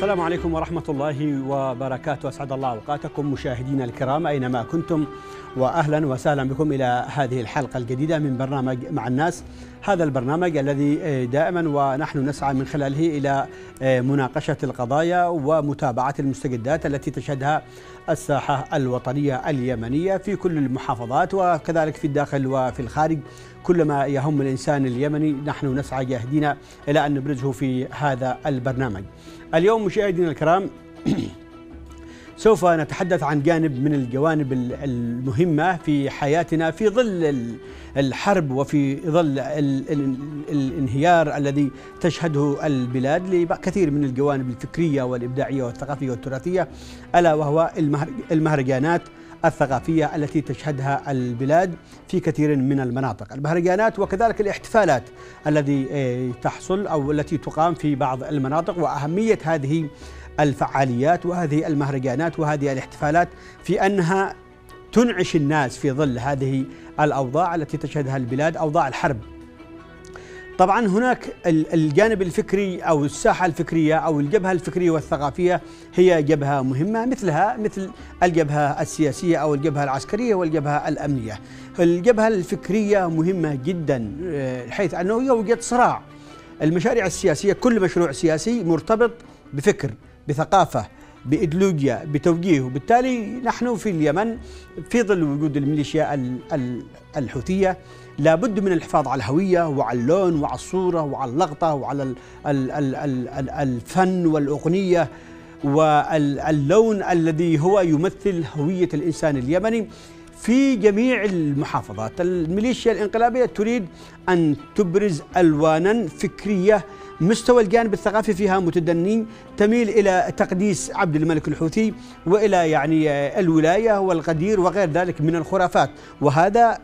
السلام عليكم ورحمة الله وبركاته. أسعد الله أوقاتكم مشاهدينا الكرام أينما كنتم، وأهلا وسهلا بكم إلى هذه الحلقة الجديدة من برنامج مع الناس. هذا البرنامج الذي دائما ونحن نسعى من خلاله إلى مناقشة القضايا ومتابعة المستجدات التي تشهدها الساحة الوطنية اليمنية في كل المحافظات وكذلك في الداخل وفي الخارج. كل ما يهم الإنسان اليمني نحن نسعى جاهدين إلى أن نبرزه في هذا البرنامج. اليوم مشاهدينا الكرام سوف نتحدث عن جانب من الجوانب المهمة في حياتنا في ظل الحرب وفي ظل الانهيار الذي تشهده البلاد لكثير من الجوانب الفكرية والإبداعية والثقافية والتراثية، ألا وهو المهرجانات الثقافية التي تشهدها البلاد في كثير من المناطق. المهرجانات وكذلك الاحتفالات التي تحصل أو التي تقام في بعض المناطق، وأهمية هذه الفعاليات وهذه المهرجانات وهذه الاحتفالات في أنها تنعش الناس في ظل هذه الأوضاع التي تشهدها البلاد، أوضاع الحرب. طبعا هناك الجانب الفكري أو الساحة الفكرية أو الجبهة الفكرية والثقافية هي جبهة مهمة مثل الجبهة السياسية أو الجبهة العسكرية والجبهة الأمنية. الجبهة الفكرية مهمة جدا حيث أنه يوجد صراع. المشاريع السياسية، كل مشروع سياسي مرتبط بفكر، بثقافة، بإيديولوجيا، بتوجيه، وبالتالي نحن في اليمن في ظل وجود الميليشيا الحوثية لابد من الحفاظ على الهوية وعلى اللون وعلى الصورة وعلى اللقطة وعلى الفن والأغنية واللون الذي هو يمثل هوية الإنسان اليمني في جميع المحافظات. الميليشيا الانقلابية تريد أن تبرز ألوانا فكرية، مستوى الجانب الثقافي فيها متدني، تميل إلى تقديس عبد الملك الحوثي وإلى الولاية والغدير وغير ذلك من الخرافات، وهذا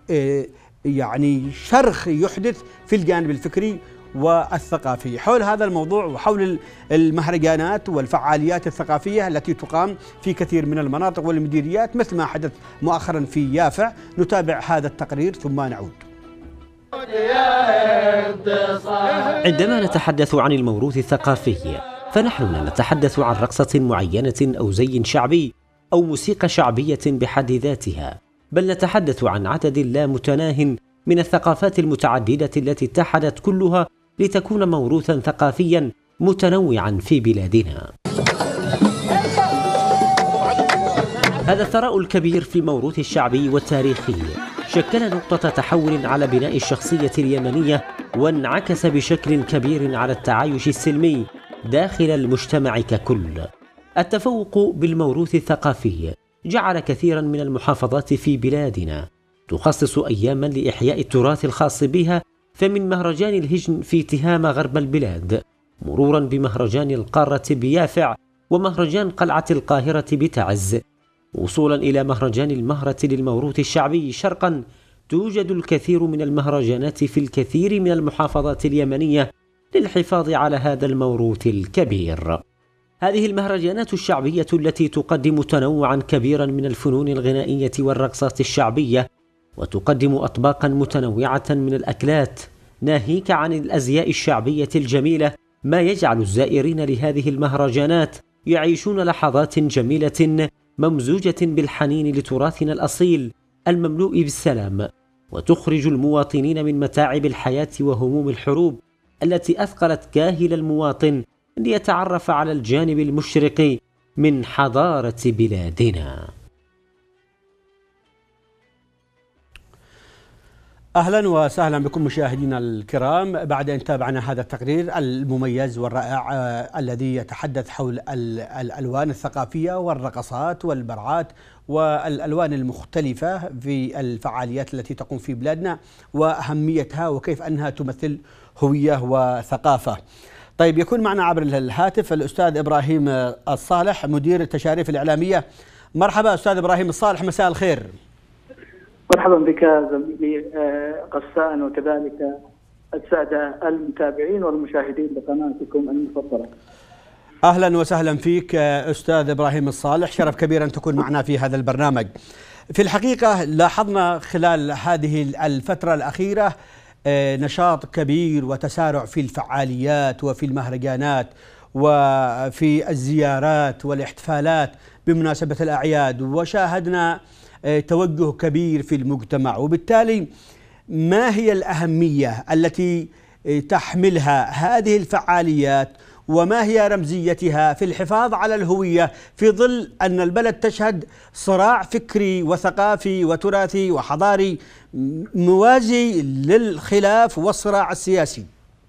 شرخ يحدث في الجانب الفكري والثقافي. حول هذا الموضوع وحول المهرجانات والفعاليات الثقافية التي تقام في كثير من المناطق والمديريات مثل ما حدث مؤخرا في يافع، نتابع هذا التقرير ثم نعود. عندما نتحدث عن الموروث الثقافي فنحن لا نتحدث عن رقصة معينة أو زي شعبي أو موسيقى شعبية بحد ذاتها، بل نتحدث عن عدد لا متناه من الثقافات المتعددة التي اتحدت كلها لتكون موروثا ثقافيا متنوعا في بلادنا. هذا الثراء الكبير في الموروث الشعبي والتاريخي شكل نقطة تحول على بناء الشخصية اليمنية، وانعكس بشكل كبير على التعايش السلمي داخل المجتمع ككل. التفوق بالموروث الثقافي جعل كثيرا من المحافظات في بلادنا تخصص أياما لإحياء التراث الخاص بها، فمن مهرجان الهجن في تهامة غرب البلاد، مرورا بمهرجان القارة بيافع ومهرجان قلعة القاهرة بتعز، وصولا إلى مهرجان المهرة للموروث الشعبي شرقا. توجد الكثير من المهرجانات في الكثير من المحافظات اليمنية للحفاظ على هذا الموروث الكبير. هذه المهرجانات الشعبية التي تقدم تنوعا كبيرا من الفنون الغنائية والرقصات الشعبية، وتقدم أطباقا متنوعة من الأكلات، ناهيك عن الأزياء الشعبية الجميلة، ما يجعل الزائرين لهذه المهرجانات يعيشون لحظات جميلة ممزوجة بالحنين لتراثنا الأصيل المملوء بالسلام، وتخرج المواطنين من متاعب الحياة وهموم الحروب التي أثقلت كاهل المواطن ليتعرف على الجانب المشرق من حضارة بلادنا. أهلا وسهلا بكم مشاهدينا الكرام. بعد أن تابعنا هذا التقرير المميز والرائع الذي يتحدث حول الألوان الثقافية والرقصات والبرعات والألوان المختلفة في الفعاليات التي تقوم في بلادنا وأهميتها وكيف أنها تمثل هوية وثقافة. طيب، يكون معنا عبر الهاتف الأستاذ إبراهيم الصالح مدير التشاريف الإعلامية. مرحبا أستاذ إبراهيم الصالح، مساء الخير. مرحبا بك زميلي غسان، وكذلك السادة المتابعين والمشاهدين لقناتكم المفضلة. أهلا وسهلا فيك أستاذ إبراهيم الصالح، شرف كبير أن تكون معنا في هذا البرنامج. في الحقيقة لاحظنا خلال هذه الفترة الأخيرة نشاط كبير وتسارع في الفعاليات وفي المهرجانات وفي الزيارات والاحتفالات بمناسبة الأعياد، وشاهدنا توجه كبير في المجتمع. وبالتالي ما هي الأهمية التي تحملها هذه الفعاليات وما هي رمزيتها في الحفاظ على الهوية في ظل أن البلد تشهد صراع فكري وثقافي وتراثي وحضاري موازي للخلاف والصراع السياسي؟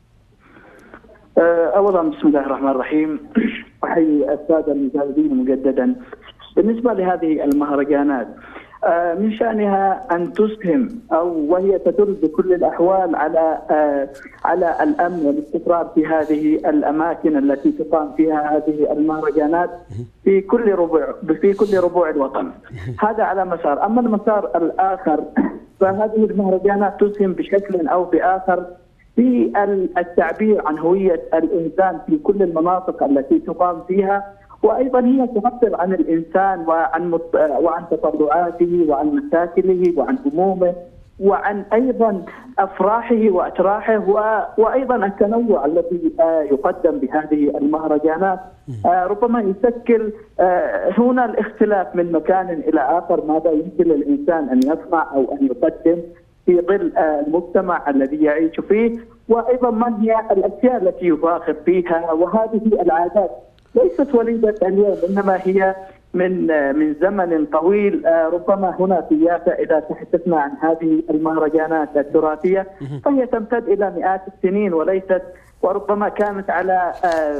أولا بسم الله الرحمن الرحيم، أحيي السادة المشاهدين مجددا. بالنسبة لهذه المهرجانات من شأنها أن تسهم وهي تدل بكل الأحوال على الأمن والاستقرار في هذه الأماكن التي تقام فيها هذه المهرجانات في كل ربوع الوطن. هذا على مسار. أما المسار الآخر فهذه المهرجانات تسهم بشكل أو بآخر في التعبير عن هوية الإنسان في كل المناطق التي تقام فيها، وأيضا هي تعبر عن الإنسان وعن تطلعاته وعن مشاكله وعن همومه وعن أيضا أفراحه وأتراحه، وأيضا التنوع الذي يقدم بهذه المهرجانات ربما يشكل هنا الاختلاف من مكان إلى آخر ماذا يمكن للإنسان أن يصنع أو أن يقدم في ظل المجتمع الذي يعيش فيه، وأيضا ما هي الأشياء التي يفاخر فيها. وهذه العادات ليست وليدة اليوم، إنما هي من زمن طويل. ربما هنا في يافا إذا تحدثنا عن هذه المهرجانات التراثية فهي تمتد إلى مئات السنين، وربما كانت على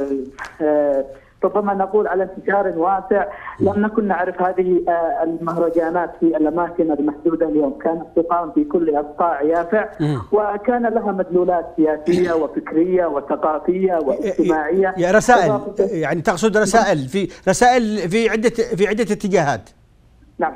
ربما نقول على انتشار واسع. لم نكن نعرف هذه المهرجانات في الأماكن المحدودة اليوم، كانت تقام في كل أبقاع يافع، وكان لها مدلولات سياسية وفكرية وثقافية واجتماعية. يا رسائل، يعني تقصد رسائل في عدة اتجاهات. نعم.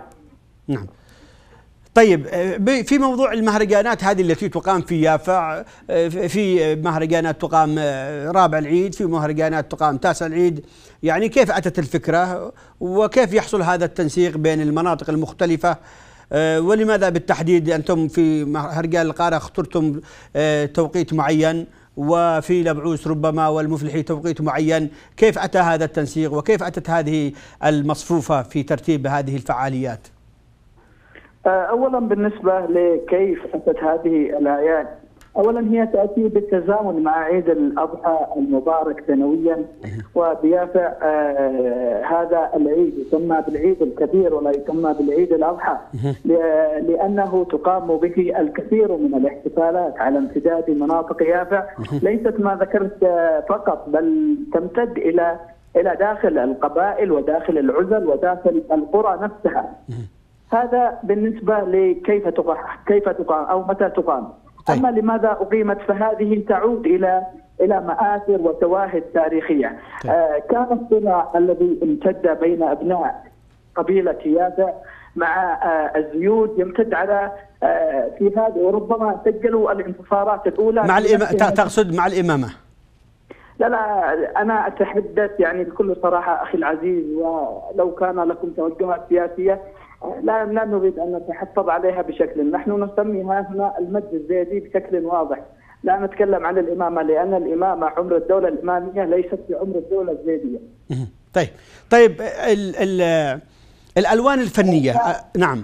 طيب، في موضوع المهرجانات هذه التي تقام في يافا، في مهرجانات تقام رابع العيد، في مهرجانات تقام تاسع العيد، يعني كيف أتت الفكرة وكيف يحصل هذا التنسيق بين المناطق المختلفة؟ ولماذا بالتحديد أنتم في مهرجان القارة اخترتم توقيت معين، وفي لبعوس ربما والمفلحي توقيت معين؟ كيف أتى هذا التنسيق وكيف أتت هذه المصفوفة في ترتيب هذه الفعاليات؟ أولا بالنسبة لكيف أتت هذه الأعياد، أولا هي تأتي بالتزامن مع عيد الأضحى المبارك سنويا، وبيافع هذا العيد يسمى بالعيد الكبير ولا يسمى بالعيد الأضحى، لأنه تقام به الكثير من الاحتفالات على امتداد مناطق يافع، ليست ما ذكرت فقط بل تمتد إلى داخل القبائل وداخل العزل وداخل القرى نفسها. هذا بالنسبة لكيف تقام أو متى تقام. أما لماذا أقيمت فهذه تعود إلى مآثر وشواهد تاريخية. كان الصراع الذي امتد بين أبناء قبيلة يافع مع الزيود يمتد على في هذا، وربما سجلوا الانتصارات الأولى مع تقصد مع الإمامة؟ لا أنا أتحدث يعني بكل صراحة أخي العزيز، ولو كان لكم توجهات سياسية لا نريد أن نتحفظ عليها بشكل، نحن نسميها هنا المد الزيدي بشكل واضح، لا نتكلم عن الإمامة، لأن الإمامة عمر الدولة الإمامية ليست بعمر الدولة الزيدية. طيب الألوان الفنية. نعم.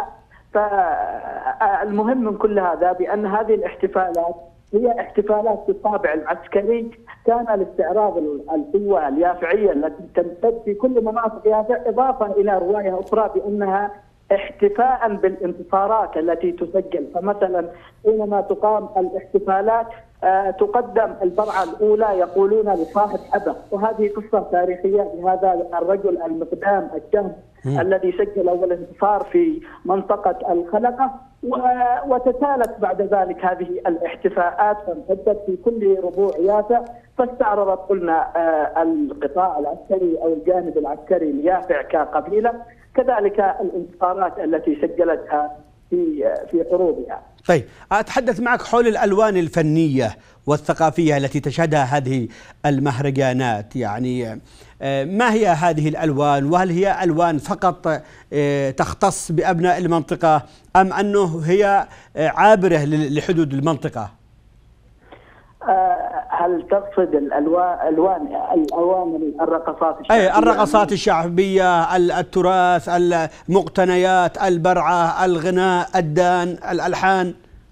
فالمهم من كل هذا بأن هذه الاحتفالات هي احتفالات بالطابع العسكري، كان لاستعراض القوة اليافعية التي تمتد في كل مناطق يافع، إضافة إلى رواية أخرى بأنها احتفاء بالانتصارات التي تسجل. فمثلا حينما تقام الاحتفالات تقدم البرعة الأولى يقولون لصاحب حبة، وهذه قصة تاريخية لهذا الرجل المقدام الشهم الذي سجل أول انتصار في منطقة الخلقة، وتتالت بعد ذلك هذه الاحتفاءات فامتدت في كل ربوع يافع، فاستعرضت قلنا القطاع العسكري أو الجانب العسكري ليافع كقبيلة، كذلك الانتصارات التي سجلتها في حروبها. طيب، أتحدث معك حول الألوان الفنية والثقافية التي تشهدها هذه المهرجانات، يعني ما هي هذه الألوان؟ وهل هي ألوان فقط تختص بأبناء المنطقة أم أنه هي عابرة لحدود المنطقة؟ هل تقصد الألوان الرقصات الشعبية؟ أي الرقصات الشعبية، التراث، المقتنيات، البرعة، الغناء، الدان، الألحان.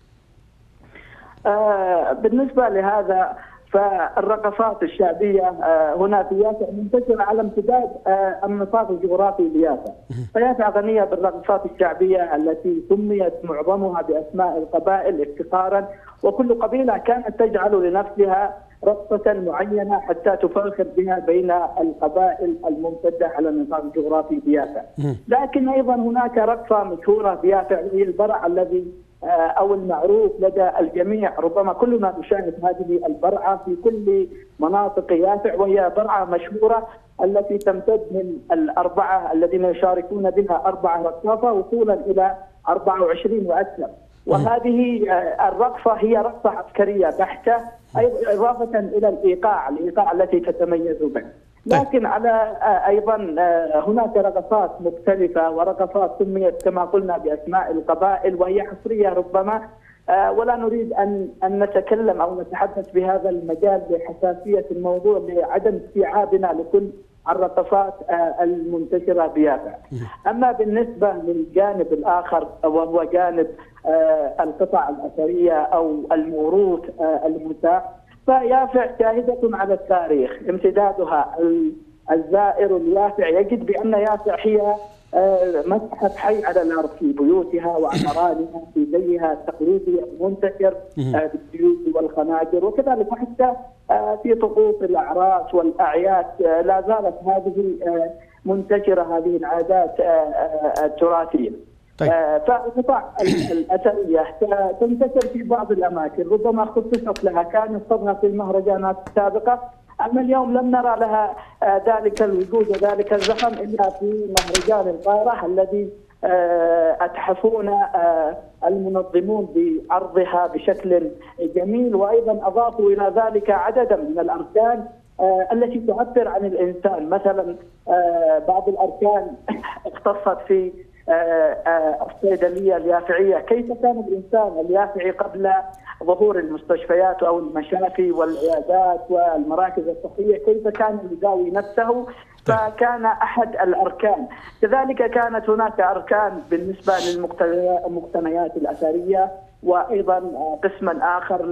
بالنسبة لهذا فالرقصات الشعبية هنا في يافع منتشرة على امتداد النطاق الجغرافي ليافع، فيافع غنية بالرقصات الشعبية التي سميت معظمها بأسماء القبائل افتخارا، وكل قبيلة كانت تجعل لنفسها رقصة معينة حتى تفاخر بها بين القبائل الممتدة على النطاق الجغرافي بيافع. لكن أيضا هناك رقصة مشهورة بيافع وهي البرع الذي أو المعروف لدى الجميع، ربما كلنا نشاهد هذه البرعة في كل مناطق يافع، وهي برعة مشهورة التي تمتد من الأربعة الذين يشاركون بها 4 رقاصة وصولا إلى 24 وأكثر. وهذه الرقصة هي رقصة عسكرية بحتة إضافة إلى الإيقاع التي تتميز به. لكن على أيضا هناك رقصات مختلفة ورقصات سميت كما قلنا بأسماء القبائل وهي حصرية ربما، ولا نريد أن نتكلم أو نتحدث بهذا المجال لحساسية الموضوع لعدم استيعابنا لكل الرقصات المنتشرة بيافع. أما بالنسبة للجانب الآخر وهو جانب القطع الأثرية أو الموروث المتاح، فيافع شاهدة على التاريخ امتدادها. الزائر اليافع يجد بأن يافع هي متحف حي على الأرض في بيوتها وعمرانها في زيها التقليدي المنتشر بالسيوف والخناجر، وكذلك حتى في طقوس الأعراس والأعياد لا زالت هذه منتشرة هذه العادات التراثية. طيب. فالقطع الأثرية تنتشر في بعض الأماكن ربما خصصت لها، كان يصطدها في المهرجانات السابقة، أما اليوم لم نرى لها ذلك الوجود وذلك الزخم إلا في مهرجان القاهرة الذي أتحفون المنظمون بعرضها بشكل جميل، وأيضا أضافوا إلى ذلك عددا من الأركان التي تعبر عن الإنسان. مثلا بعض الأركان اختصت في الصيدلية اليافعية، كيف كان الإنسان اليافعي قبل ظهور المستشفيات أو المشافي والعيادات والمراكز الصحية، كيف كان يداوي نفسه، فكان أحد الأركان. كذلك كانت هناك أركان بالنسبة للمقتنيات الأثرية، وأيضا قسما آخر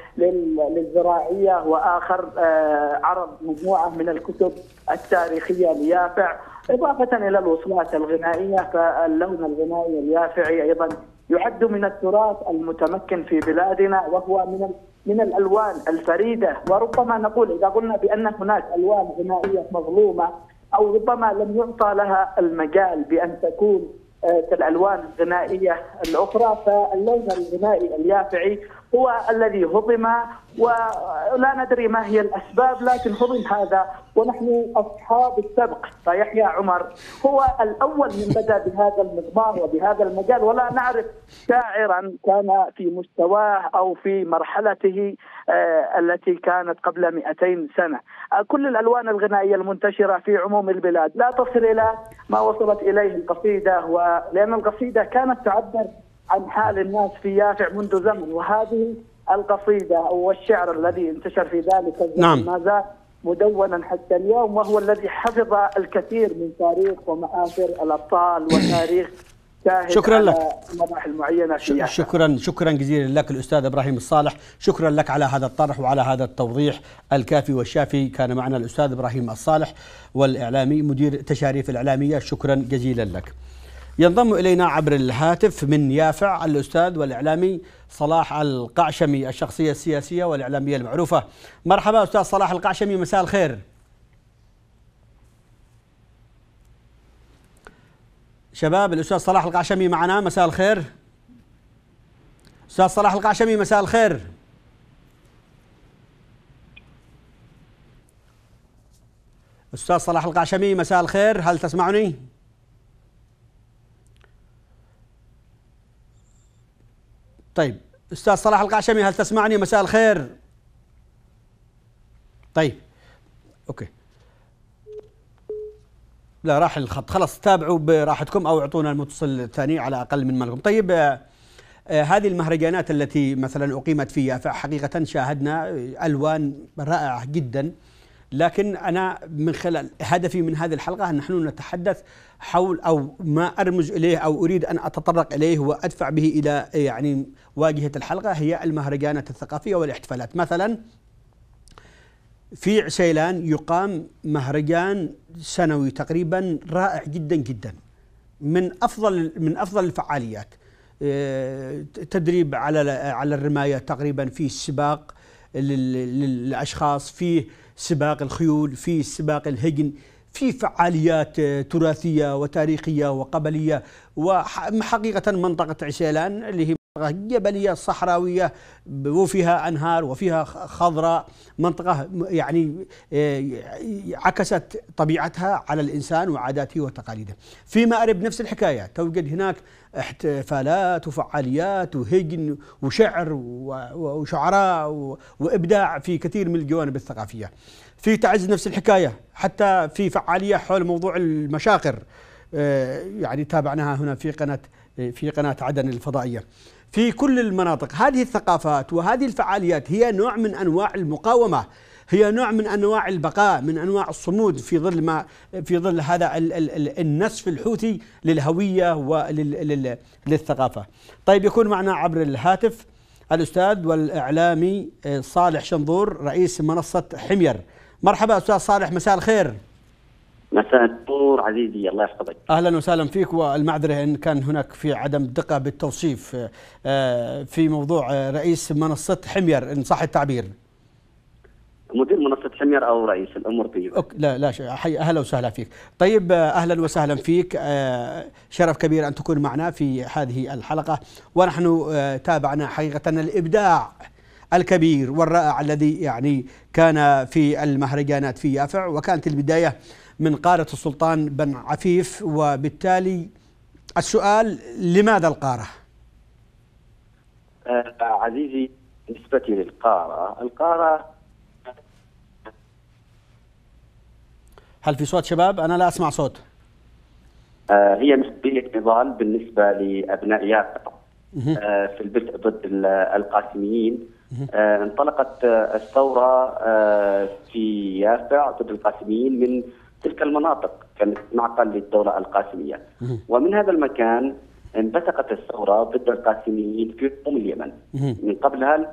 للزراعية، وآخر عرض مجموعة من الكتب التاريخية ليافع، إضافة إلى الوصلات الغنائية. فاللون الغنائي اليافعي أيضا يعد من التراث المتمكن في بلادنا، وهو من الألوان الفريدة. وربما نقول إذا قلنا بأن هناك ألوان غنائية مظلومة أو ربما لم يعطى لها المجال بأن تكون كالألوان الغنائية الأخرى، فاللون الغنائي اليافعي هو الذي هضم، ولا ندري ما هي الأسباب لكن هضم هذا، ونحن أصحاب السبق. فيحيى عمر هو الأول من بدأ بهذا المضمار وبهذا المجال، ولا نعرف شاعرا كان في مستواه أو في مرحلته التي كانت قبل 200 سنة. كل الألوان الغنائية المنتشرة في عموم البلاد لا تصل إلى ما وصلت إليه القصيدة، ولأن القصيدة كانت تعبر عن حال الناس في يافع منذ زمن، وهذه القصيدة أو الشعر الذي انتشر في ذلك الزمن ما زال مدونا حتى اليوم، وهو الذي حفظ الكثير من تاريخ ومآثر الأبطال وتاريخ شكرا لك. مراحل معينة في شكرا جزيلا لك الأستاذ إبراهيم الصالح، شكرا لك على هذا الطرح وعلى هذا التوضيح الكافي والشافي. كان معنا الأستاذ إبراهيم الصالح والإعلامي مدير تشاريف الإعلامية، شكرا جزيلا لك. ينضم إلينا عبر الهاتف من يافع الأستاذ والإعلامي صلاح القعشمي، الشخصية السياسية والإعلامية المعروفة. مرحبا أستاذ صلاح القعشمي، مساء الخير. شباب، الأستاذ صلاح القعشمي معنا، مساء الخير. أستاذ صلاح القعشمي مساء الخير. أستاذ صلاح القعشمي مساء الخير، هل تسمعني؟ طيب أستاذ صلاح القعشمي هل تسمعني؟ مساء الخير. طيب أوكي، لا راح الخط، خلاص تابعوا براحتكم أو اعطونا المتصل الثاني على أقل من مالكم. طيب هذه المهرجانات التي مثلا أقيمت في يافع حقيقة شاهدنا ألوان رائعة جدا، لكن أنا من خلال هدفي من هذه الحلقة نحن نتحدث حول أو ما أرمز إليه أو أريد أن أتطرق إليه وأدفع به إلى يعني واجهة الحلقة هي المهرجانات الثقافية والاحتفالات. مثلا في عسيلان يقام مهرجان سنوي تقريبا رائع جدا جدا، من أفضل الفعاليات، تدريب على الرماية تقريبا، في سباق للأشخاص، في سباق الخيول، في سباق الهجن، في فعاليات تراثية وتاريخية وقبلية. وحقيقة منطقة عسيلان اللي هي منطقة جبلية صحراوية وفيها أنهار وفيها خضراء، منطقة يعني عكست طبيعتها على الإنسان وعاداته وتقاليده. في مأرب نفس الحكاية، توجد هناك احتفالات وفعاليات وهجن وشعر وشعراء وإبداع في كثير من الجوانب الثقافية. في تعز نفس الحكاية، حتى في فعالية حول موضوع المشاقر يعني تابعناها هنا في قناة عدن الفضائية. في كل المناطق هذه الثقافات وهذه الفعاليات هي نوع من أنواع المقاومة، هي نوع من أنواع البقاء، من أنواع الصمود في ظل هذا النسف الحوثي للهوية وللثقافة. طيب، يكون معنا عبر الهاتف الأستاذ والإعلامي صالح شنظور رئيس منصة حمير. مرحبا أستاذ صالح، مساء الخير. مساء النور عزيزي، الله يحفظك. أهلا وسهلا فيك، والمعذرة إن كان هناك في عدم دقة بالتوصيف في موضوع رئيس منصة حمير إن صح التعبير. مدير منصة حمير أو رئيس، الأمور طيبة. لا شيء، أهلا وسهلا فيك. طيب، أهلا وسهلا فيك، شرف كبير أن تكون معنا في هذه الحلقة، ونحن تابعنا حقيقة الإبداع الكبير والرائع الذي يعني كان في المهرجانات في يافع، وكانت البداية من قارة السلطان بن عفيف. وبالتالي السؤال، لماذا القارة؟ عزيزي، بالنسبة القارة هل في صوت شباب؟ أنا لا أسمع صوت. هي مسؤولية نضال بالنسبة لأبناء يافع في البدء ضد القاسميين. انطلقت الثورة في يافع ضد القاسميين من تلك المناطق، كانت معقل للدولة القاسمية، ومن هذا المكان انبثقت الثورة ضد القاسميين في اليمن. من قبلها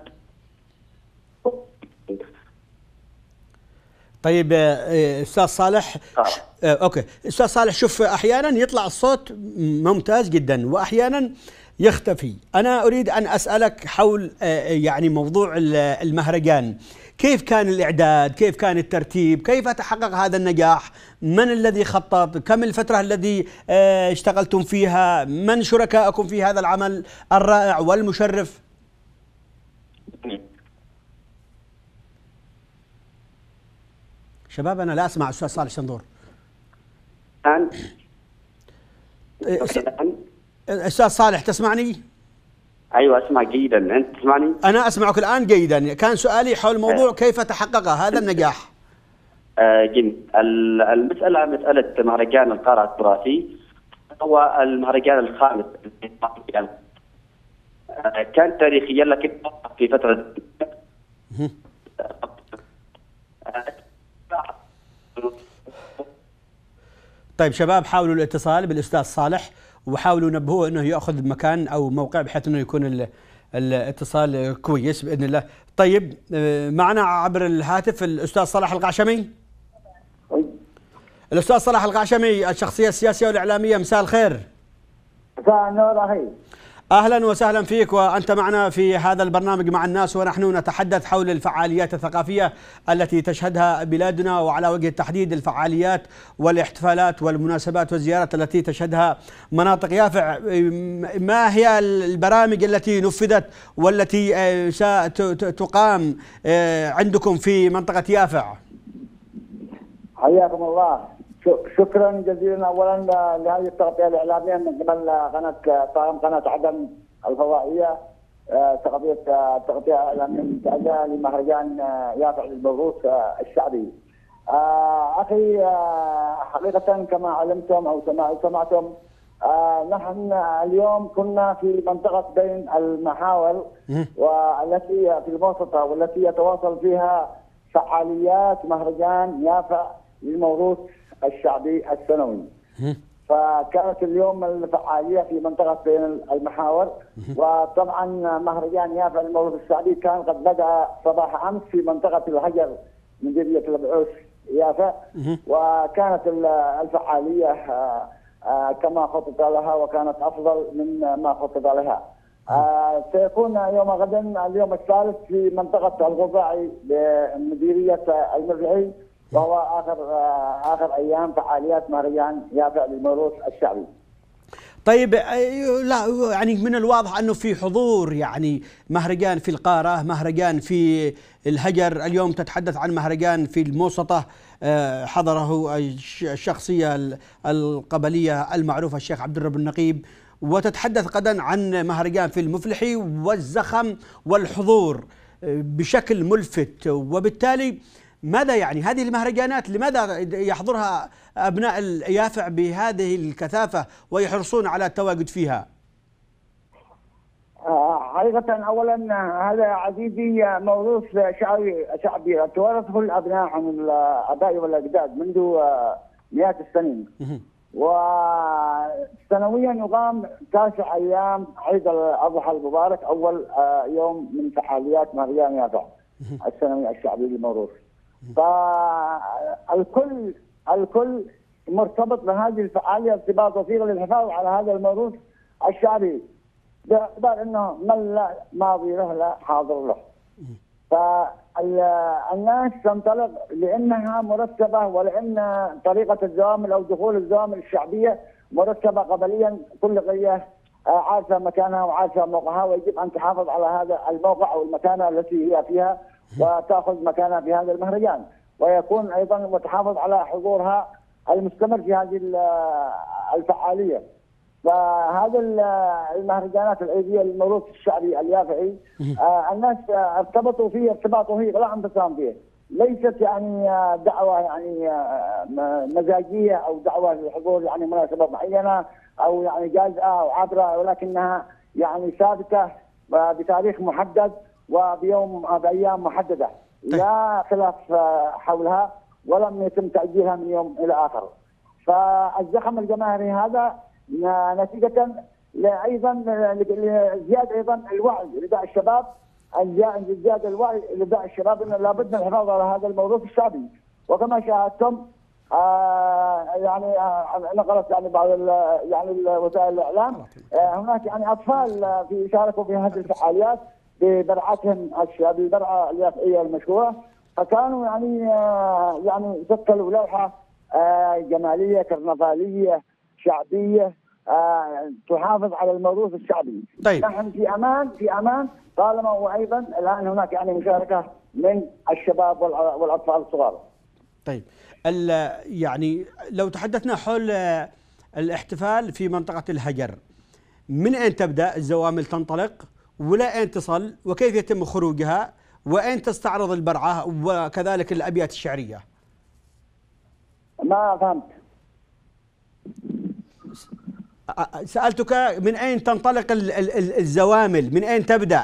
طيب أستاذ صالح، أوكي أستاذ صالح، شوف أحيانا يطلع الصوت ممتاز جدا وأحيانا يختفي. أنا أريد أن أسألك حول يعني موضوع المهرجان، كيف كان الإعداد؟ كيف كان الترتيب؟ كيف تحقق هذا النجاح؟ من الذي خطط؟ كم الفترة الذي اشتغلتم فيها؟ من شركائكم في هذا العمل الرائع والمشرف؟ شباب، أنا لا أسمع أستاذ صالح شنظور. أستاذ صالح، تسمعني؟ أيوة، أسمع جيدا. أنت تسمعني؟ أنا أسمعك الآن جيدا. كان سؤالي حول موضوع كيف تحقق هذا النجاح. جميل. المسألة مسألة مهرجان القارة التراثي، هو المهرجان الخامس كان تاريخيا، لكن في فترة طيب شباب، حاولوا الاتصال بالأستاذ صالح وحاولوا نبهوه أنه يأخذ مكان أو موقع بحيث أنه يكون الاتصال كويس بإذن الله. طيب، معنا عبر الهاتف الأستاذ صلاح القعشمي. الأستاذ صلاح القعشمي، الشخصية السياسية والإعلامية، مساء الخير. مساء النور أخي. أهلا وسهلا فيك، وأنت معنا في هذا البرنامج مع الناس، ونحن نتحدث حول الفعاليات الثقافية التي تشهدها بلادنا، وعلى وجه التحديد الفعاليات والاحتفالات والمناسبات والزيارات التي تشهدها مناطق يافع. ما هي البرامج التي نفذت والتي ستقام عندكم في منطقة يافع؟ حياكم الله. شكرا جزيلا اولا لهذه التغطيه الاعلاميه من قبل قناه عدن الفضائيه، تغطيه اعلاميه ممتازه لمهرجان يافع للبروس الشعبي. اخي، حقيقه كما علمتم او سمعتم نحن اليوم كنا في منطقة بين المحاور والتي هي في الوسطى، والتي يتواصل فيها فعاليات مهرجان يافع للموروث الشعبي السنوي. فكانت اليوم الفعالية في منطقة بين المحاور، وطبعا مهرجان يافع للموروث الشعبي كان قد بدأ صباح أمس في منطقة الهجر من جرية البعوث يافع، وكانت الفعالية كما خطط لها وكانت أفضل من ما خطط لها. سيكون يوم غدا اليوم الثالث في منطقة الغضاعي بمديرية المرجعي، وهو آخر أيام فعاليات مهرجان يافع للموروث الشعبي. طيب، لا يعني من الواضح أنه في حضور، يعني مهرجان في القارة، مهرجان في الهجر، اليوم تتحدث عن مهرجان في الموسطة حضره الشخصية القبلية المعروفة الشيخ عبد الرب النقيب، وتتحدث غدا عن مهرجان في المفلحي، والزخم والحضور بشكل ملفت. وبالتالي ماذا يعني هذه المهرجانات؟ لماذا يحضرها أبناء اليافع بهذه الكثافة ويحرصون على التواجد فيها؟ حقيقة أولا هذا عزيزي موروث شعبي تورثه الأبناء عن الآباء والأجداد منذ مئات السنين، وسنويا يقام 9 أيام عيد الأضحى المبارك أول يوم من فعاليات مهرجان يافع السنوي الشعبي للموروث. فالكل مرتبط بهذه الفعالية ارتباط وثيق للحفاظ على هذا الموروث الشعبي، باعتبار انه من لا ماضي له لا حاضر له. فالناس تنطلق لانها مرتبه، ولان طريقه الزوامل او دخول الزوامل الشعبيه مرتبه قبليا، كل قريه عارفه مكانها وعارفه موقعها، ويجب ان تحافظ على هذا الموقع او المكانه التي هي فيها وتاخذ مكانها في هذا المهرجان، ويكون ايضا متحافظ على حضورها المستمر في هذه الفعاليه. فهذا المهرجانات العيديه للموروث الشعبي اليافعي الناس ارتبطوا فيه ارتباط وثيق لا انفصام فيه، ليست يعني دعوه يعني مزاجيه او دعوه للحضور يعني مناسبه معينه او يعني جازئه او عابره، ولكنها يعني ثابته بتاريخ محدد وبايام محدده، لا خلاف حولها ولم يتم تاجيلها من يوم الى اخر. فالزخم الجماهيري هذا نتيجة أيضا لزيادة أيضا الوعي لدى الشباب، زيادة الوعي لدى الشباب أن لابد من الحفاظ على هذا الموروث الشعبي. وكما شاهدتم يعني نقلت يعني بعض يعني وسائل الإعلام هناك يعني أطفال شاركوا في هذه الفعاليات ببرعتهم البرعة اليافعية المشهورة، فكانوا يعني شكلوا لوحة جمالية كرنفالية شعبية تحافظ على الموروث الشعبي. طيب. نحن في امان طالما وايضا الان هناك يعني مشاركه من الشباب والاطفال الصغار. طيب، يعني لو تحدثنا حول الاحتفال في منطقة الهجر، من اين تبدا الزوامل تنطلق ولا اين تصل، وكيف يتم خروجها، واين تستعرض البرعة وكذلك الابيات الشعرية؟ ما فهمت. سألتك من أين تنطلق الزوامل، من أين تبدأ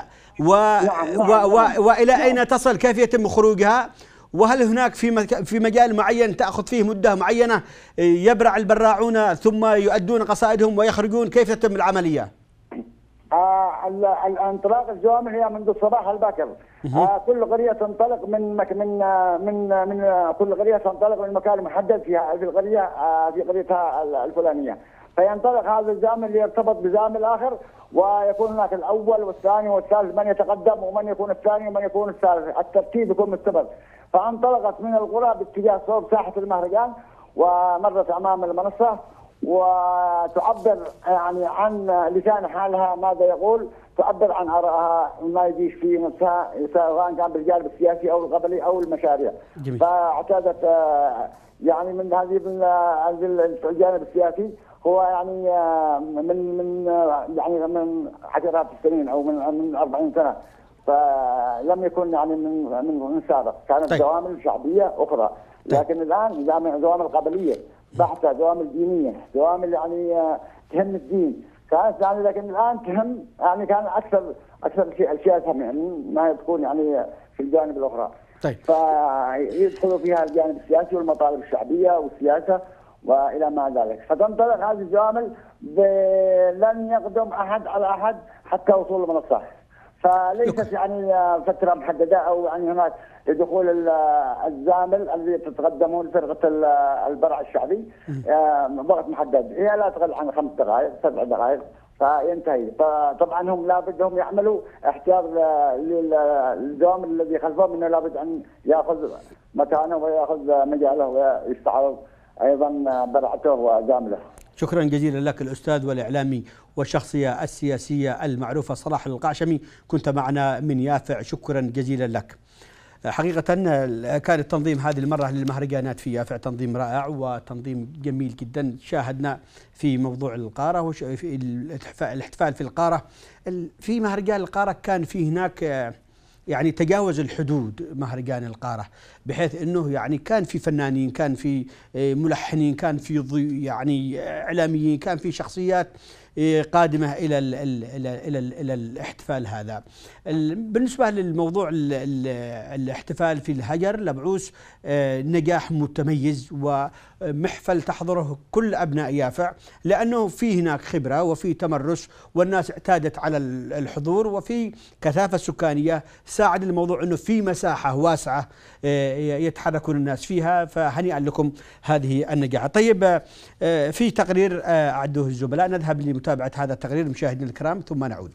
وإلى أين تصل، كيف يتم خروجها، وهل هناك في مجال معين تأخذ فيه مدة معينة يبرع البراعون ثم يؤدون قصائدهم ويخرجون، كيف تتم العملية؟ انطلاق الزوامل هي منذ الصباح الباكر. كل قرية تنطلق من كل قرية تنطلق من مكان محدد في القرية في قريتها الفلانية، فينطلق هذا الزامل ليرتبط بزامل آخر، ويكون هناك الأول والثاني والثالث، من يتقدم ومن يكون الثاني ومن يكون الثالث، الترتيب يكون مستمر. فانطلقت من القرى باتجاه صوب ساحة المهرجان ومرت أمام المنصة، وتعبر يعني عن لسان حالها ماذا يقول، تعبر عن آرائها ما يجيش في نفسها سواء كان بالجانب السياسي أو القبلي أو المشاريع. فاعتادت يعني من هذه الجانب السياسي هو يعني من عشرات السنين او من 40 سنه، فلم يكن يعني من سابق، كانت زوامل شعبيه اخرى، لكن الان زوامل قبليه بحته، زوامل دينيه، زوامل يعني تهم الدين، كانت يعني لكن الان تهم يعني كان اكثر الاشياء تهم يعني ما تكون يعني في الجانب الاخرى. طيب. فيدخلوا فيها الجانب السياسي والمطالب الشعبيه والسياسه والى ما ذلك، فتنطلق هذه الزوامل لن يقدم احد على احد حتى وصول المنصه. فليست يعني فتره محدده او يعني هناك لدخول الزامل الذي تتقدمون فرقه البرع الشعبي وقت محدد، هي لا تقل عن 5 دقائق 7 دقائق فينتهي. فطبعا هم لابد هم يعملوا احتياط للزوامل الذي خلفهم، انه لابد ان ياخذ مكانه وياخذ مجاله ويستعرض ايضا برعته وزامله. شكرا جزيلا لك الأستاذ والإعلامي والشخصية السياسية المعروفة صلاح القعشمي، كنت معنا من يافع، شكرا جزيلا لك. حقيقة كان التنظيم هذه المرة للمهرجانات في يافع تنظيم رائع وتنظيم جميل جدا. شاهدنا في موضوع القارة وفي الاحتفال في القارة، في مهرجان القارة كان في هناك يعني تجاوز الحدود مهرجان القارة، بحيث انه يعني كان في فنانين، كان في ملحنين، كان في يعني اعلاميين، كان في شخصيات قادمة إلى الاحتفال هذا. بالنسبة للموضوع الاحتفال في الهجر لبعوس نجاح متميز ومحفل تحضره كل أبناء يافع، لأنه في هناك خبرة وفي تمرس والناس اعتادت على الحضور، وفي كثافة سكانية ساعد الموضوع أنه في مساحة واسعة يتحركون الناس فيها، فهنيئا لكم هذه النجاح. طيب، في تقرير أعده الزملاء، نذهب لمتابعة هذا التقرير مشاهدينا الكرام ثم نعود.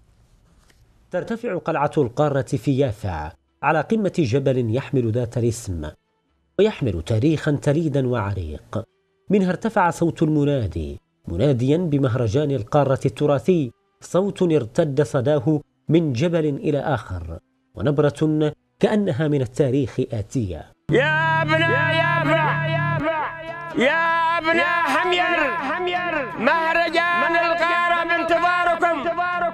ترتفع قلعة القارة في يافع على قمة جبل يحمل ذات الاسم ويحمل تاريخا تليدا وعريق. منها ارتفع صوت المنادي مناديا بمهرجان القارة التراثي، صوت ارتد صداه من جبل إلى آخر، ونبرة كأنها من التاريخ آتية: يا ابناء يافع، يا ابناء حمير، مهرجان القارة بانتظاركم،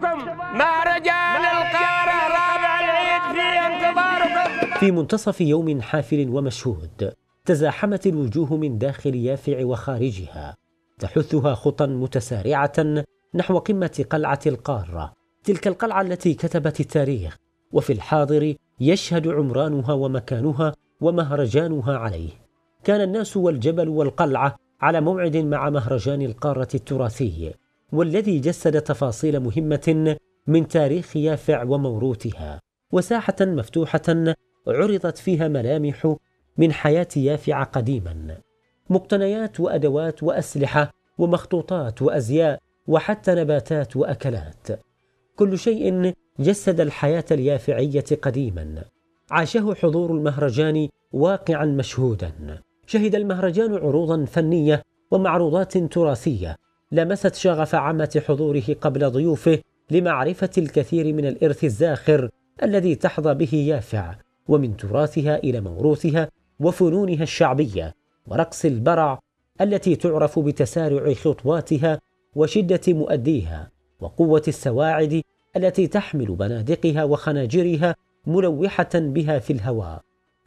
مهرجان القارة رابع العيد في انتظاركم. في منتصف يوم حافل ومشهود تزاحمت الوجوه من داخل يافع وخارجها، تحثها خطى متسارعة نحو قمة قلعة القارة، تلك القلعة التي كتبت التاريخ، وفي الحاضر يشهد عمرانها ومكانها ومهرجانها عليه. كان الناس والجبل والقلعة على موعد مع مهرجان القارة التراثي، والذي جسد تفاصيل مهمة من تاريخ يافع وموروثها، وساحة مفتوحة عرضت فيها ملامح من حياة يافع قديما، مقتنيات وأدوات وأسلحة ومخطوطات وأزياء وحتى نباتات وأكلات، كل شيء جسد الحياة اليافعية قديما. عاشه حضور المهرجان واقعا مشهودا. شهد المهرجان عروضا فنية ومعروضات تراثية لمست شغف عامة حضوره قبل ضيوفه لمعرفة الكثير من الإرث الزاخر الذي تحظى به يافع، ومن تراثها إلى موروثها وفنونها الشعبية ورقص البرع التي تعرف بتسارع خطواتها وشدة مؤديها وقوة السواعد التي تحمل بنادقها وخناجرها ملوحة بها في الهواء.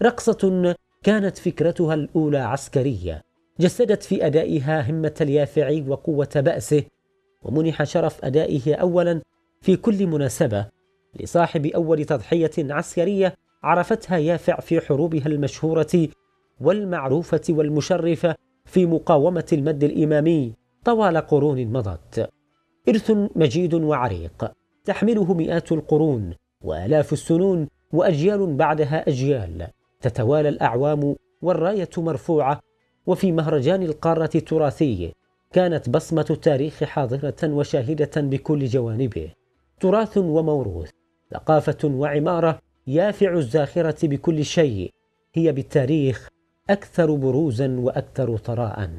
رقصة كانت فكرتها الأولى عسكرية، جسدت في أدائها همة اليافعي وقوة بأسه، ومنح شرف أدائه أولا في كل مناسبة لصاحب أول تضحية عسكرية عرفتها يافع في حروبها المشهورة والمعروفة والمشرفة في مقاومة المد الإمامي طوال قرون مضت. إرث مجيد وعريق تحمله مئات القرون وآلاف السنون، وأجيال بعدها أجيال، تتوالى الأعوام والراية مرفوعة. وفي مهرجان القارة التراثي كانت بصمة التاريخ حاضرة وشاهدة بكل جوانبه، تراث وموروث، ثقافة وعمارة، يافع الزاخرة بكل شيء، هي بالتاريخ أكثر بروزا وأكثر ثراء.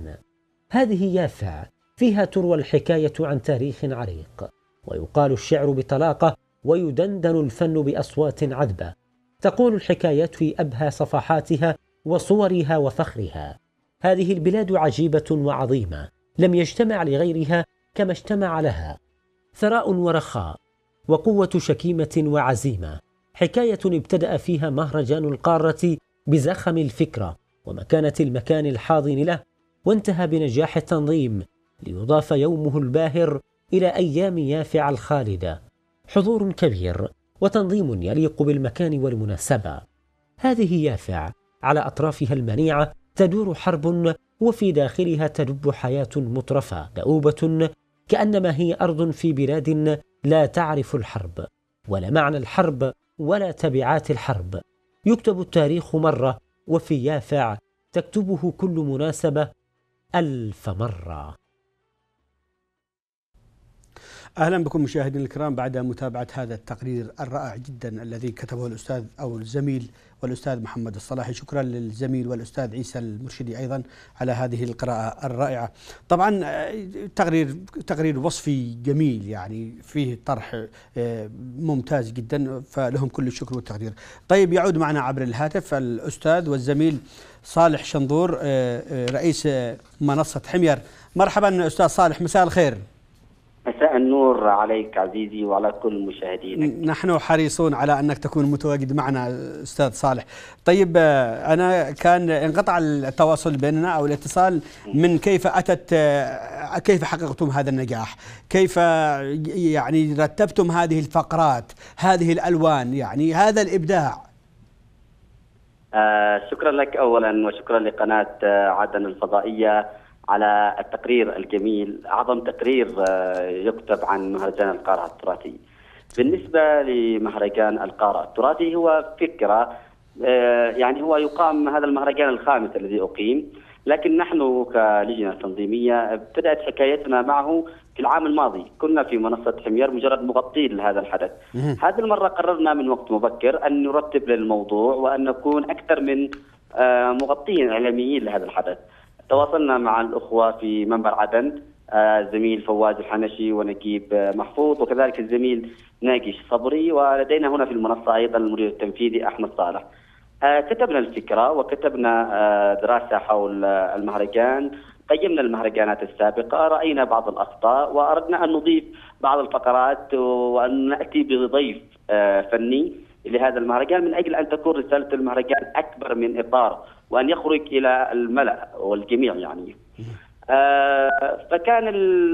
هذه يافع، فيها تروى الحكاية عن تاريخ عريق، ويقال الشعر بطلاقة، ويدندن الفن بأصوات عذبة. تقول الحكايات في أبهى صفحاتها وصورها وفخرها. هذه البلاد عجيبة وعظيمة، لم يجتمع لغيرها كما اجتمع لها، ثراء ورخاء وقوة شكيمة وعزيمة. حكاية ابتدأ فيها مهرجان القارة بزخم الفكرة ومكانة المكان الحاضن له، وانتهى بنجاح التنظيم ليضاف يومه الباهر إلى أيام يافع الخالدة. حضور كبير وتنظيم يليق بالمكان والمناسبة. هذه يافع على أطرافها المنيعة تدور حرب، وفي داخلها تدب حياة مترفة دؤوبة، كأنما هي أرض في بلاد لا تعرف الحرب ولا معنى الحرب ولا تبعات الحرب. يكتب التاريخ مرة، وفي يافع تكتبه كل مناسبة 1000 مرة. أهلا بكم مشاهدينا الكرام بعد متابعة هذا التقرير الرائع جدا الذي كتبه الأستاذ أو الزميل والأستاذ محمد الصلاحي. شكرا للزميل والأستاذ عيسى المرشدي أيضا على هذه القراءة الرائعة. طبعا تقرير وصفي جميل، يعني فيه طرح ممتاز جدا، فلهم كل الشكر والتقدير. طيب، يعود معنا عبر الهاتف الأستاذ والزميل صالح شنظور رئيس منصة حمير. مرحبا أستاذ صالح، مساء الخير. مساء النور عليك عزيزي وعلى كل مشاهدينك. نحن حريصون على أنك تكون متواجد معنا أستاذ صالح. طيب، أنا كان انقطع التواصل بيننا أو الاتصال من كيف حققتم هذا النجاح، كيف يعني رتبتم هذه الفقرات، هذه الألوان، يعني هذا الإبداع. شكرا لك أولا، وشكرا لقناة عدن الفضائية على التقرير الجميل، أعظم تقرير يكتب عن مهرجان القارة التراثي. بالنسبة لمهرجان القارة التراثي هو فكرة، يعني هو يقام هذا المهرجان الخامس الذي أقيم، لكن نحن كلجنة تنظيمية ابتدأت حكايتنا معه في العام الماضي. كنا في منصة حمير مجرد مغطين لهذا الحدث. هذه المرة قررنا من وقت مبكر أن نرتب للموضوع وأن نكون أكثر من مغطين إعلاميين لهذا الحدث. تواصلنا مع الأخوة في منبر عدن، الزميل فواز الحنشي ونجيب محفوظ، وكذلك الزميل ناقش صبري، ولدينا هنا في المنصة أيضا المدير التنفيذي أحمد صالح. كتبنا الفكرة وكتبنا دراسة حول المهرجان، قيمنا المهرجانات السابقة، رأينا بعض الأخطاء، وأردنا أن نضيف بعض الفقرات وأن نأتي بضيف فني لهذا المهرجان من أجل أن تكون رسالة المهرجان أكبر من إطار، وأن يخرج إلى الملأ والجميع يعني. فكان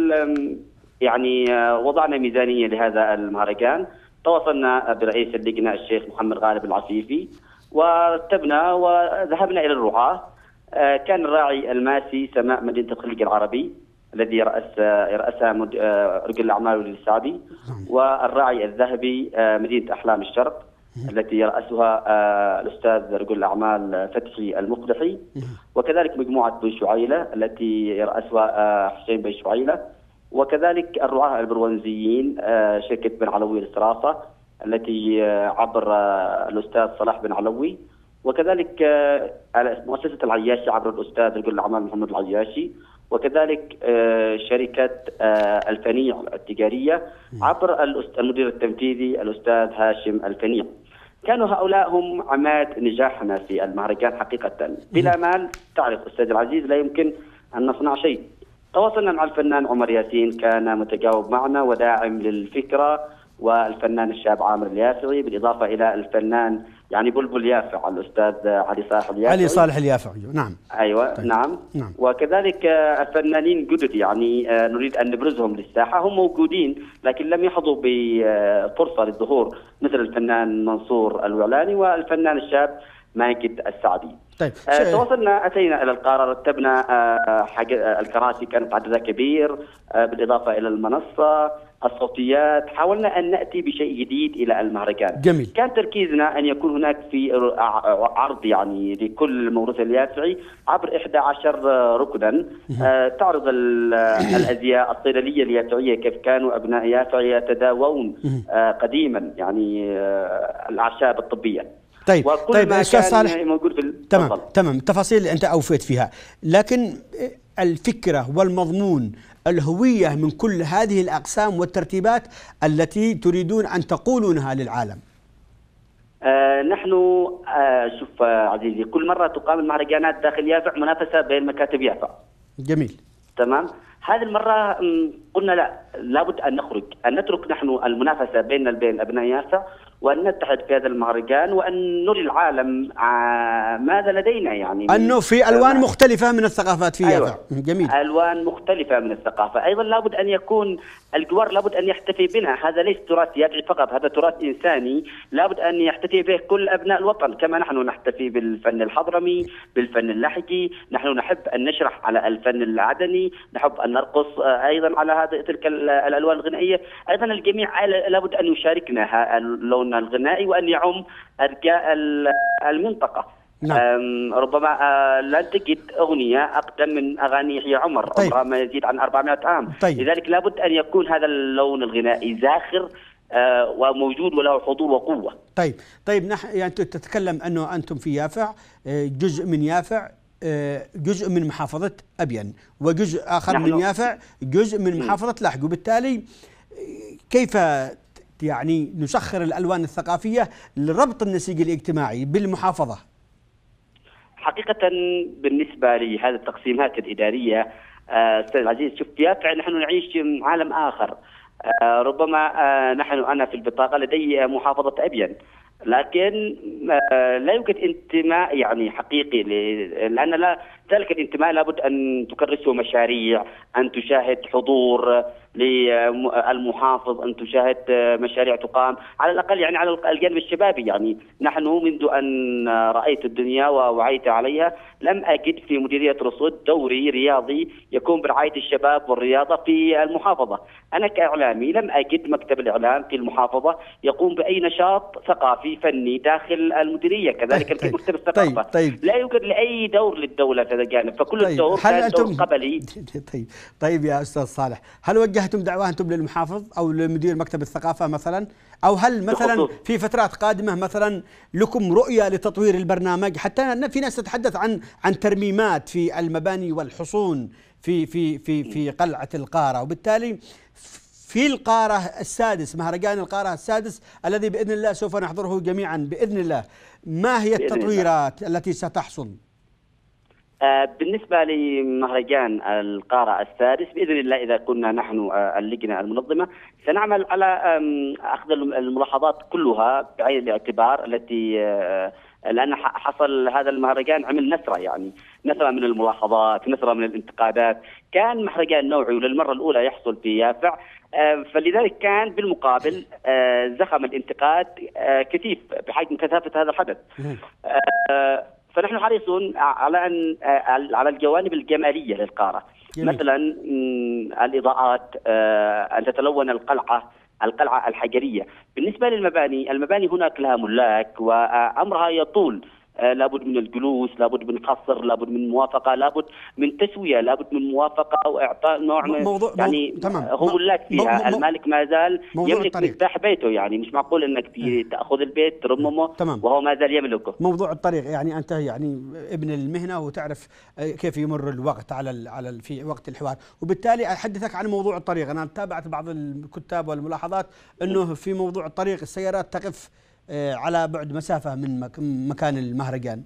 يعني وضعنا ميزانية لهذا المهرجان، تواصلنا برئيس اللجنة الشيخ محمد غالب العفيفي، ورتبنا وذهبنا إلى الرعاة. كان الراعي الماسي سماء مدينة الخليج العربي الذي يرأسها رجل الأعمال وليد السعدي، والراعي الذهبي مدينة أحلام الشرق التي يرأسها الأستاذ رجل الأعمال فتحي المقدحي، وكذلك مجموعة بن شعيلة التي يرأسها حسين بن شعيلة، وكذلك الرعاة البرونزيين شركة بن علوي للصرافة التي عبر الأستاذ صلاح بن علوي، وكذلك مؤسسة العياشي عبر الأستاذ رجل الأعمال محمد العياشي، وكذلك شركة الفنيع التجارية عبر المدير التنفيذي الأستاذ هاشم الفنيع. كانوا هؤلاء هم عماد نجاحنا في المهرجان حقيقة. بلا مال تعرف أستاذ العزيز لا يمكن أن نصنع شيء. تواصلنا مع الفنان عمر ياسين، كان متجاوب معنا وداعم للفكرة، والفنان الشاب عامر اليافعي، بالإضافة إلى الفنان يعني بلبل يافع الأستاذ علي صالح اليافعي. نعم. أيوة. طيب. نعم. وكذلك الفنانين جدد يعني نريد أن نبرزهم للساحة، هم موجودين لكن لم يحظوا بفرصة للظهور، مثل الفنان منصور الوعلاني والفنان الشاب ماجد السعدي. طيب. أتينا إلى القارة، رتبنا الكراسي كانت عددها كبير، بالإضافة إلى المنصة، الصوتيات، حاولنا أن نأتي بشيء جديد إلى المهرجان. جميل. كان تركيزنا أن يكون هناك في عرض يعني لكل الموروث اليافعي عبر 11 ركنا، تعرض الأزياء الصيدلية اليافعية، كيف كانوا أبناء يافع يتداوون قديما يعني الأعشاب الطبية. طيب أستاذ صالح، موجود في تمام التفاصيل اللي أنت أوفيت فيها، لكن الفكرة والمضمون، الهوية من كل هذه الأقسام والترتيبات التي تريدون أن تقولونها للعالم. نحن شوف عزيزي، كل مرة تقام المهرجانات داخل يافع منافسة بين مكاتب يافع. جميل. تمام. هذه المرة قلنا لا، لابد أن نخرج، أن نترك نحن المنافسة بيننا وبين أبناء يافع، وأن نتحد في هذا المهرجان وأن نري العالم ماذا لدينا، يعني أنه في ألوان مختلفة من الثقافات في يافع. أيوة. جميل. ألوان مختلفة من الثقافة. أيضا لابد أن يكون الجوار لابد أن يحتفي بنا، هذا ليس تراث يافعي فقط، هذا تراث إنساني لابد أن يحتفي به كل أبناء الوطن، كما نحن نحتفي بالفن الحضرمي، بالفن اللحجي، نحن نحب أن نشرح على الفن العدني، نحب أن نرقص أيضا على تلك الألوان الغنائية. أيضا الجميع لابد أن يشاركنا اللون الغنائي وأن يعم أرجاء المنطقة. نعم. ربما لن تجد أغنية أقدم من أغاني يحيى عمر، عمرها ما يزيد عن 400 عام. لذلك لابد أن يكون هذا اللون الغنائي زاخر وموجود وله حضور وقوة. طيب يعني تتكلم أنه أنتم في يافع، جزء من يافع جزء من محافظة أبين، وجزء آخر من يافع جزء من محافظة لاحق، وبالتالي كيف يعني نسخر الألوان الثقافية لربط النسيج الاجتماعي بالمحافظة؟ حقيقة بالنسبة لهذه التقسيمات الإدارية أستاذ العزيز، شوف يافع نحن نعيش عالم آخر. ربما أنا في البطاقة لدي محافظة أبين، لكن لا يوجد انتماء يعني حقيقي، لأن ذلك الانتماء لابد أن تكرسه مشاريع، أن تشاهد حضور للمحافظ، أن تشاهد مشاريع تقام على الأقل يعني على الجانب الشبابي. يعني نحن منذ أن رأيت الدنيا ووعيت عليها لم أجد في مديرية رصود دوري رياضي يكون برعاية الشباب والرياضة في المحافظة. أنا كإعلامي لم أجد مكتب الإعلام في المحافظة يقوم بأي نشاط ثقافي فني داخل المديرية، كذلك في مكتب الثقافة. لا يوجد لأي دور للدولة في هذا الجانب، فكل الدور كان دور قبلي. طيب يا أستاذ صالح، هل وجهتم دعوة أنتم للمحافظ أو لمدير مكتب الثقافة مثلا، أو هل مثلا في فترات قادمة مثلا لكم رؤية لتطوير البرنامج؟ حتى في ناس تتحدث عن ترميمات في المباني والحصون في قلعة القارة، وبالتالي في القارة السادس، مهرجان القارة السادس الذي بإذن الله سوف نحضره جميعا بإذن الله، ما هي التطويرات التي ستحصل؟ بالنسبة لمهرجان القارة السادس بإذن الله إذا كنا نحن اللجنة المنظمة سنعمل على أخذ الملاحظات كلها بعين الاعتبار التي لأن حصل هذا المهرجان عمل نثرة، يعني نثرة من الملاحظات، نثرة من الانتقادات. كان مهرجان نوعي وللمرة الأولى يحصل في يافع، فلذلك كان بالمقابل زخم الانتقاد كثيف بحجم كثافة هذا الحدث. فنحن حريصون على الجوانب الجمالية للقارة، مثلا الإضاءات، أن تتلون القلعة الحجرية. بالنسبة للمباني، المباني هناك لها ملاك وأمرها يطول، لابد من الجلوس، لابد من قصر، لابد من موافقة، لابد من تسوية، لابد من موافقة وإعطاء نوع من يعني هو ملاك فيها. المالك ما زال يملك مفتاح بيته، يعني مش معقول انك تأخذ البيت ترممه وهو ما زال يملكه. موضوع الطريق، يعني انت يعني ابن المهنة وتعرف كيف يمر الوقت على في وقت الحوار، وبالتالي احدثك عن موضوع الطريق. انا تابعت بعض الكتاب والملاحظات انه في موضوع الطريق السيارات تقف على بعد مسافة من مكان المهرجان.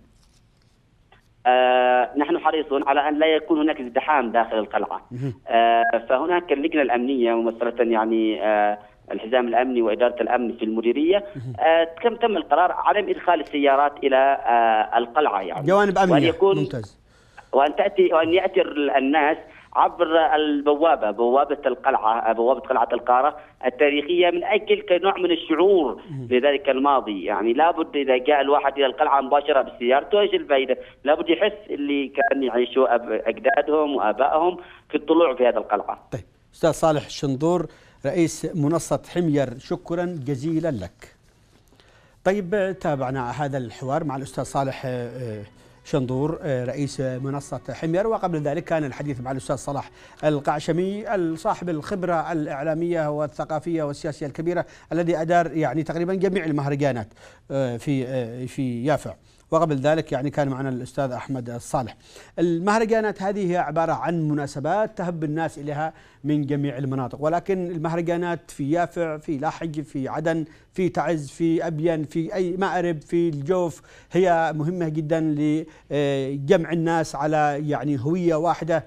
نحن حريصون على أن لا يكون هناك ازدحام داخل القلعة. فهناك اللجنة الأمنية ممثلة يعني الحزام الأمني وإدارة الأمن في المديرية، تم القرار عدم إدخال السيارات إلى القلعة، يعني جوانب أمنية. ممتاز. وأن يأتي الناس عبر البوابة، بوابة قلعة القارة التاريخية، من أجل كنوع من الشعور لذلك الماضي. يعني لابد إذا جاء الواحد إلى القلعة مباشرة بسيارته إيش الفائدة؟ لابد يحس اللي كان يعيشوا أجدادهم وآبائهم في الطلوع في هذه القلعة. طيب أستاذ صالح الشنظور رئيس منصة حمير، شكرا جزيلا لك. طيب تابعنا هذا الحوار مع الأستاذ صالح شنظور رئيس منصة حمير، وقبل ذلك كان الحديث مع الأستاذ صلاح القعشمي صاحب الخبرة الإعلامية والثقافية والسياسية الكبيرة الذي أدار يعني تقريبا جميع المهرجانات في يافع، وقبل ذلك يعني كان معنا الأستاذ أحمد الصالح. المهرجانات هذه هي عبارة عن مناسبات تهب الناس إليها من جميع المناطق، ولكن المهرجانات في يافع، في لاحج، في عدن، في تعز، في أبين، في أي مأرب، في الجوف، هي مهمة جدا لجمع الناس على يعني هوية واحدة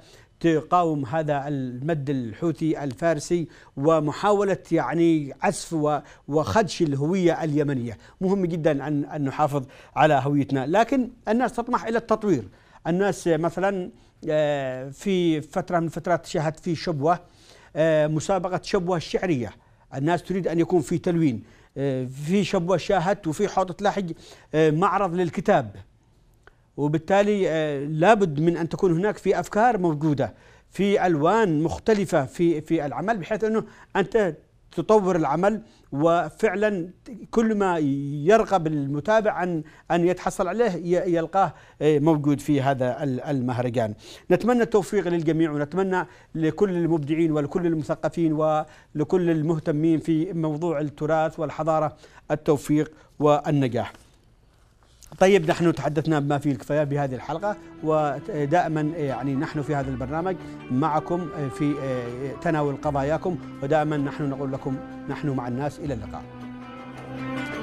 تقاوم هذا المد الحوثي الفارسي ومحاولة يعني عزف وخدش الهوية اليمنية. مهم جدا أن نحافظ على هويتنا، لكن الناس تطمح إلى التطوير. الناس مثلا في فترة من الفترات شاهدت في شبوة، مسابقة شبوة الشعرية، الناس تريد أن يكون في تلوين. في شبوة شاهدت وفي حوضة لحج معرض للكتاب، وبالتالي لابد من أن تكون هناك في أفكار موجودة، في ألوان مختلفة في العمل، بحيث أنه أنت تطور العمل، وفعلا كل ما يرغب المتابع أن يتحصل عليه يلقاه موجود في هذا المهرجان. نتمنى التوفيق للجميع، ونتمنى لكل المبدعين ولكل المثقفين ولكل المهتمين في موضوع التراث والحضارة التوفيق والنجاح. طيب، نحن تحدثنا بما فيه الكفاية بهذه الحلقة، ودائما يعني نحن في هذا البرنامج معكم في تناول قضاياكم، ودائما نحن نقول لكم نحن مع الناس. إلى اللقاء.